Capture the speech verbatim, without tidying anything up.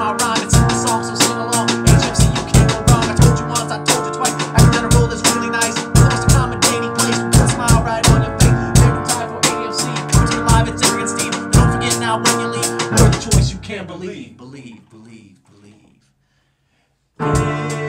my rhyme. It's in the song, so sing along. H M C, you can't go wrong. I told you once, I told you twice. Acting on a roll is really nice. The most accommodating place. With a smile right on your face. Every time for A M C. First live, it's Eric and Steve. And don't forget now when you leave, you're the choice you can't believe. Believe, believe, believe. Yeah.